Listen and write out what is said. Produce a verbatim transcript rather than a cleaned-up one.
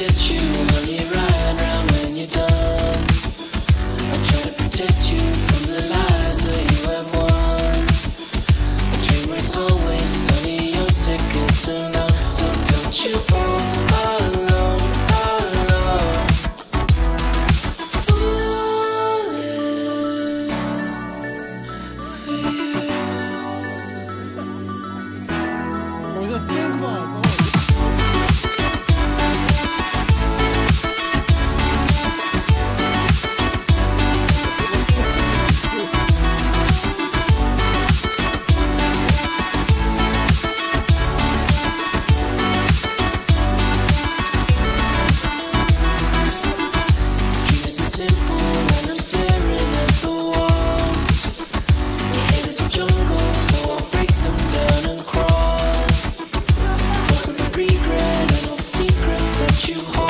get you, honey, right round when you're done. I try to protect you from the lies that you have won. A dream where it's always sunny, you're second to none. So don't you fall alone, alone. Falling for you. Cosa sembra? You